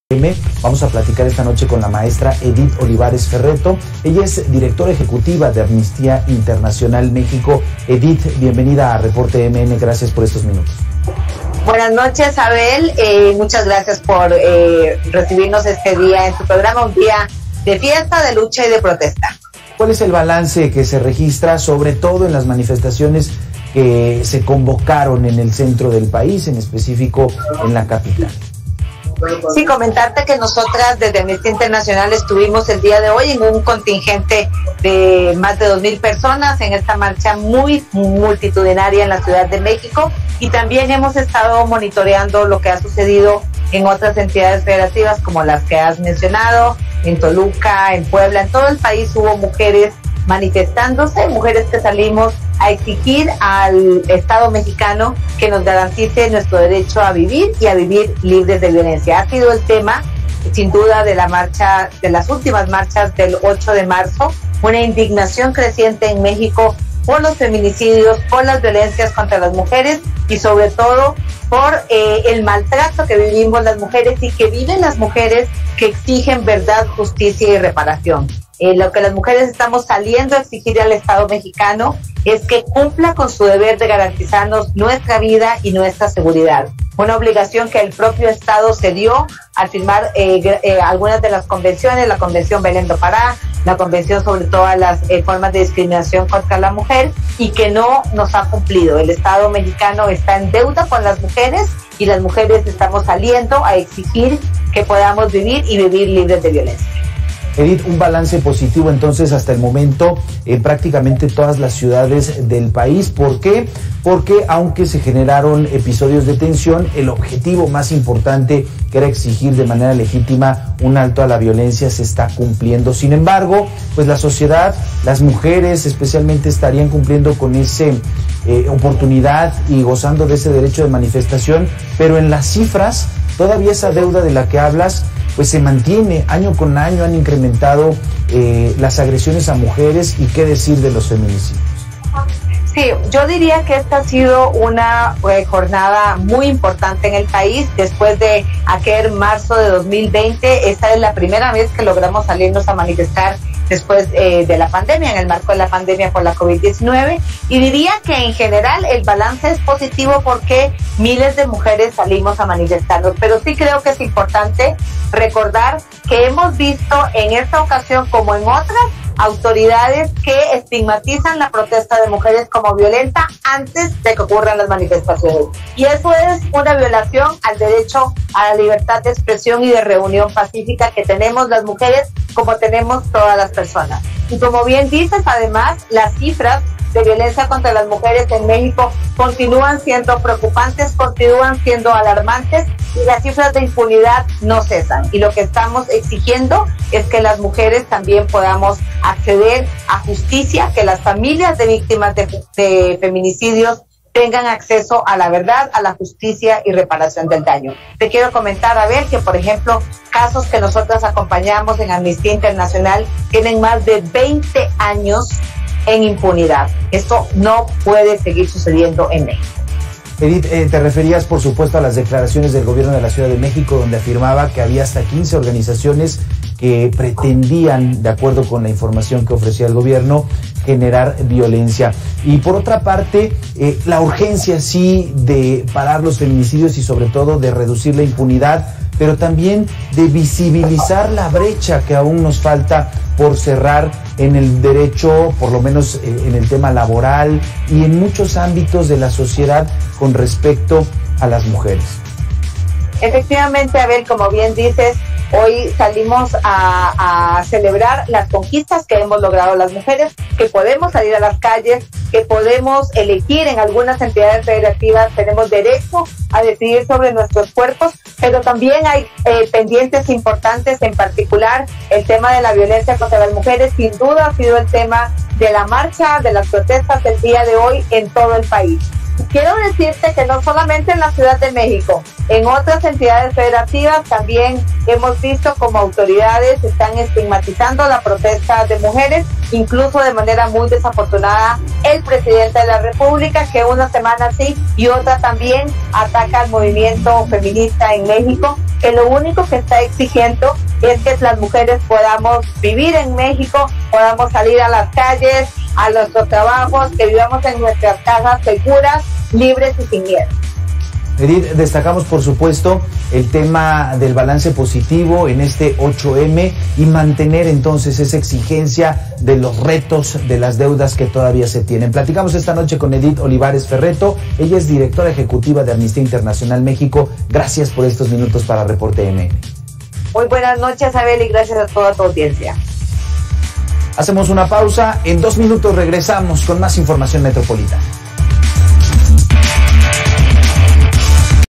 Vamos a platicar esta noche con la maestra Edith Olivares Ferretto. Ella es directora ejecutiva de Amnistía Internacional México. Edith, bienvenida a Reporte MN, gracias por estos minutos. Buenas noches, Abel. Muchas gracias por recibirnos este día en tu programa, un día de fiesta, de lucha y de protesta. ¿Cuál es el balance que se registra, sobre todo en las manifestaciones que se convocaron en el centro del país, en específico en la capital? Sí, comentarte que nosotras desde Amnistía Internacional estuvimos el día de hoy en un contingente de más de 2,000 personas en esta marcha muy multitudinaria en la Ciudad de México, y también hemos estado monitoreando lo que ha sucedido en otras entidades federativas como las que has mencionado, en Toluca, en Puebla. En todo el país hubo mujeres manifestándose, mujeres que salimos a exigir al Estado mexicano que nos garantice nuestro derecho a vivir y a vivir libres de violencia. Ha sido el tema, sin duda, de la marcha, de las últimas marchas del 8 de marzo, una indignación creciente en México por los feminicidios, por las violencias contra las mujeres y sobre todo por el maltrato que vivimos las mujeres y que viven las mujeres que exigen verdad, justicia y reparación. Lo que las mujeres estamos saliendo a exigir al Estado mexicano es que cumpla con su deber de garantizarnos nuestra vida y nuestra seguridad. Una obligación que el propio Estado se dio al firmar algunas de las convenciones, la Convención Belén do Pará, la Convención sobre todas las formas de discriminación contra la mujer, y que no nos ha cumplido. El Estado mexicano está en deuda con las mujeres y las mujeres estamos saliendo a exigir que podamos vivir y vivir libres de violencia. Edith, un balance positivo entonces hasta el momento en prácticamente todas las ciudades del país. ¿Por qué? Porque aunque se generaron episodios de tensión, el objetivo más importante, que era exigir de manera legítima un alto a la violencia, se está cumpliendo. Sin embargo, pues la sociedad, las mujeres especialmente, estarían cumpliendo con esa oportunidad y gozando de ese derecho de manifestación, pero en las cifras todavía esa deuda de la que hablas pues se mantiene. Año con año han incrementado las agresiones a mujeres, y qué decir de los feminicidios. Sí, yo diría que esta ha sido una jornada muy importante en el país. Después de aquel marzo de 2020, esta es la primera vez que logramos salirnos a manifestar después de la pandemia, en el marco de la pandemia por la COVID-19, y diría que en general el balance es positivo porque miles de mujeres salimos a manifestarnos, pero sí creo que es importante recordar que hemos visto en esta ocasión, como en otras, autoridades que estigmatizan la protesta de mujeres como violenta antes de que ocurran las manifestaciones. Y eso es una violación al derecho a la libertad de expresión y de reunión pacífica que tenemos las mujeres, como tenemos todas las personas. Y como bien dices, además, las cifras de violencia contra las mujeres en México continúan siendo preocupantes, continúan siendo alarmantes, y las cifras de impunidad no cesan. Y lo que estamos exigiendo es que las mujeres también podamos acceder a justicia, que las familias de víctimas de feminicidios tengan acceso a la verdad, a la justicia y reparación del daño. Te quiero comentar, a ver, que por ejemplo, casos que nosotras acompañamos en Amnistía Internacional tienen más de 20 años en impunidad. Esto no puede seguir sucediendo en México. Edith, te referías por supuesto a las declaraciones del gobierno de la Ciudad de México, donde afirmaba que había hasta 15 organizaciones que pretendían, de acuerdo con la información que ofrecía el gobierno, generar violencia. Y por otra parte, la urgencia sí de parar los feminicidios y sobre todo de reducir la impunidad, pero también de visibilizar la brecha que aún nos falta por cerrar en el derecho, por lo menos en el tema laboral y en muchos ámbitos de la sociedad con respecto a las mujeres. Efectivamente, Abel, como bien dices, hoy salimos a celebrar las conquistas que hemos logrado las mujeres, que podemos salir a las calles, que podemos elegir en algunas entidades federativas, tenemos derecho a decidir sobre nuestros cuerpos, pero también hay pendientes importantes, en particular el tema de la violencia contra las mujeres. Sin duda ha sido el tema de la marcha, de las protestas del día de hoy en todo el país. quiero decirte que no solamente en la Ciudad de México, en otras entidades federativas también hemos visto como autoridades están estigmatizando la protesta de mujeres, incluso de manera muy desafortunada el presidente de la República, que una semana sí y otra también ataca al movimiento feminista en México, que lo único que está exigiendo es que las mujeres podamos vivir en México, podamos salir a las calles, a nuestros trabajos, que vivamos en nuestras casas seguras, libres y sin miedo. Edith, destacamos por supuesto el tema del balance positivo en este 8M y mantener entonces esa exigencia de los retos de las deudas que todavía se tienen. Platicamos esta noche con Edith Olivares Ferretto, ella es directora ejecutiva de Amnistía Internacional México. Gracias por estos minutos para Reporte M. Muy buenas noches, Abel, y gracias a toda tu audiencia. Hacemos una pausa, en 2 minutos regresamos con más información metropolitana.